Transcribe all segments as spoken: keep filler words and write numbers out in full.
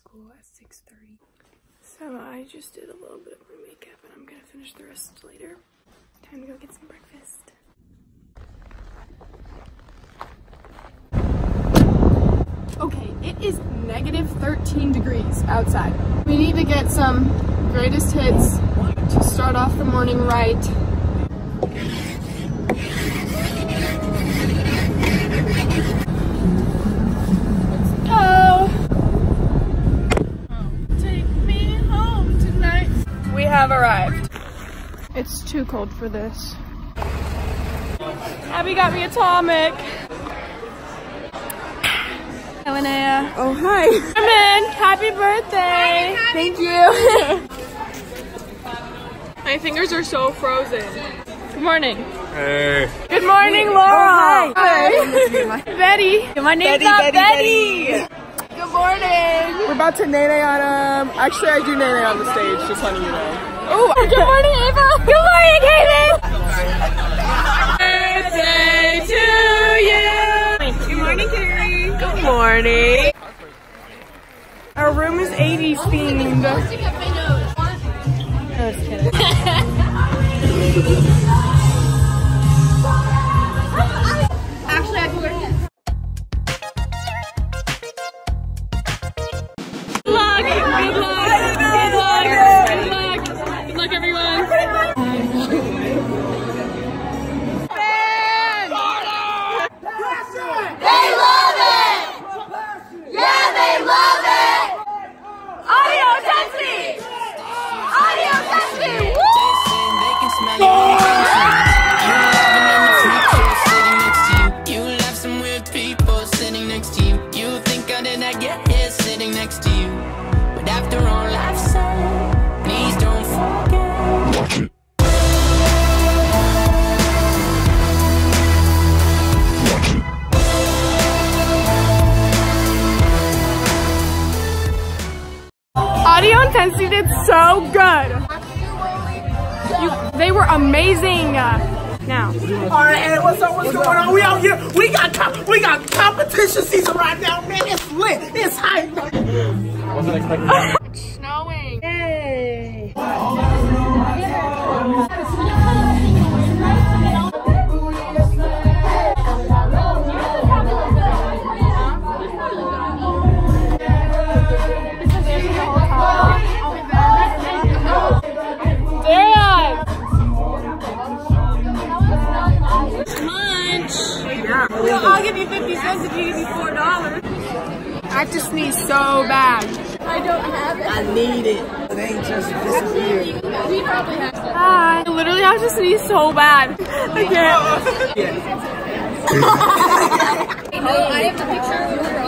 school at six thirty. So I just did a little bit of my makeup and I'm gonna finish the rest later. Time to go get some breakfast. Okay, it is negative thirteen degrees outside. We need to get some greatest hits to start off the morning right. Let's go! Take me home tonight. We have arrived. It's too cold for this. Abby got me atomic. Linnea. Oh, hi. Carmen, happy birthday. Hi, thank you. My fingers are so frozen. Good morning. Hey. Good morning, Laura. Oh, hi. Hi. Betty. My name's Betty, not Betty, Betty. Betty. Good morning. We're about to nene on um. Actually, I do nene on the stage. Just letting you know. Oh, good morning, Ava. Good morning, Kaden. Birthday to you. Good morning, Carrie. Good morning. Our room is eighties themed. I was kidding. Actually, I can wear it. Good luck! Good luck! Good luck! Good luck! Good luck, everyone! They love it! Yeah, they love it! Audio intensity! Audio intensity! Woo! You have some weird people sitting next to you. You think I did not get here sitting next to you. But after all I've said, please don't forget. Watch it. Audio intensity did so good. You, they were amazing. Uh, now. All right, hey, what's up? What's, what's going on? We out here. We got com we got competition season right now, man. It's lit. It's hype. Wasn't expecting that. It's snowing. Yay. I'll give you fifty cents if you give me four dollars. I have to sneeze so bad. I don't have it. I need it. It ain't just disappeared. We probably have some. Hi. I literally have to sneeze so bad. I can't. Yeah. No, I have the picture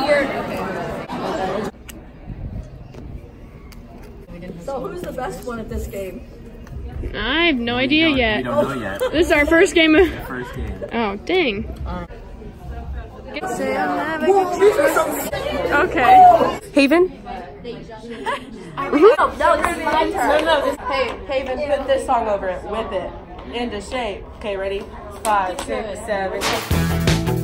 over here. So who's the best one at this game? I have no idea we yet. We don't know yet. This is our first game. Of First game. Oh, dang. Whoa, Okay. Haven. Mm-hmm. No, no, this is my turn. No, no, this, hey, Haven, put this song over it. Whip it into shape. Okay, ready? Five, six, seven, eight.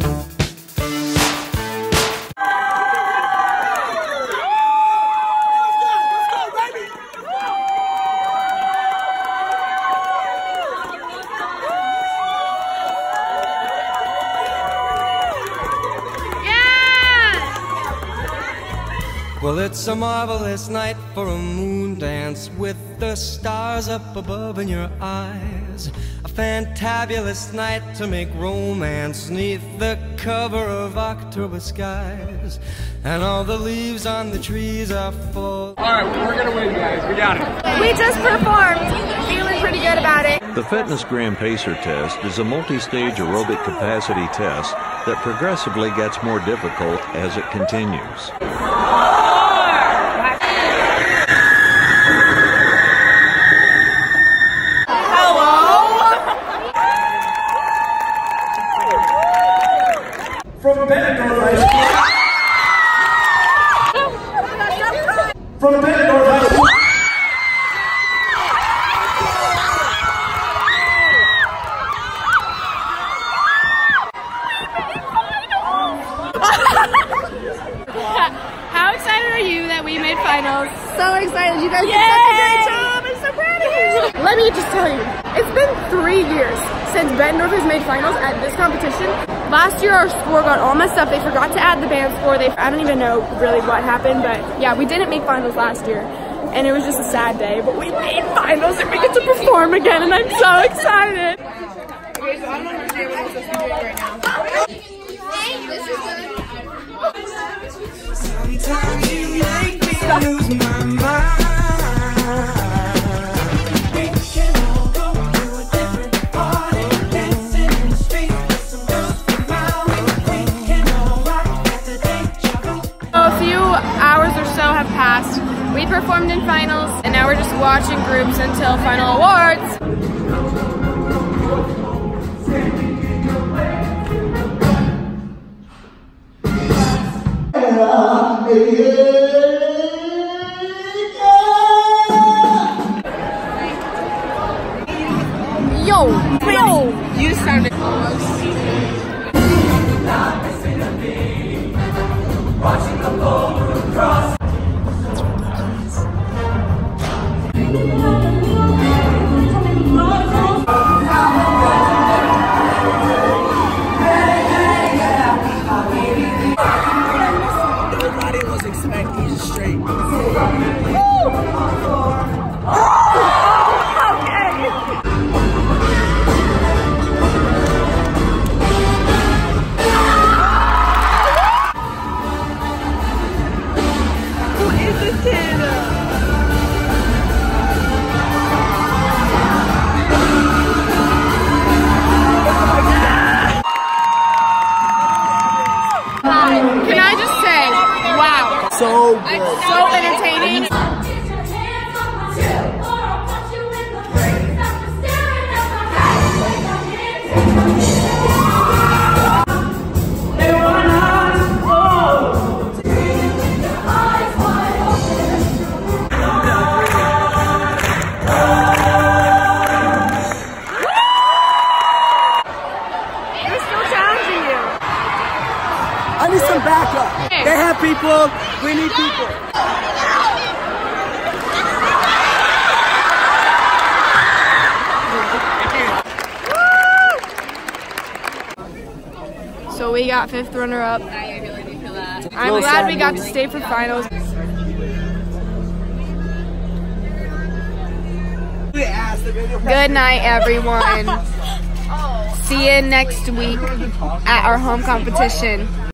Well, it's a marvelous night for a moon dance with the stars up above in your eyes. A fantabulous night to make romance neath the cover of October skies. And all the leaves on the trees are full. All right, we're gonna win, guys. We got it. We just performed. Feeling pretty good about it. The Fitness Gram Pacer test is a multi-stage aerobic capacity test that progressively gets more difficult as it continues. From Bettendorf High School. From Bettendorf High School. How excited are you that we made finals. So excited. You guys did such a great job. I'm so proud of you. Let me just tell you, it's been three years since Bettendorf has made finals at this competition. Last year our score got all messed up. They forgot to add the band score. They, I don't even know really what happened, but yeah, we didn't make finals last year. And it was just a sad day, but we made finals and we get to perform again, and I'm so excited. Okay, so I don't understand what I'm supposed to be doing right now. Hey, this is good. Sometimes you make me lose my mind. We can all go to a different party, dancing in the street with some girls from Maui. We can all rock at the deja vu. A few hours or so have passed. We performed in finals, and now we're just watching groups until final awards. Yo, yo, you sounded close. Watching the ball cross. Everybody was expecting straight. Can I just say, wow, So good. so entertaining. I need some backup. They have people. We need people. So we got fifth runner up. I really do feel that. I'm glad we got to stay for finals. Good night, everyone. See you next week at our home competition.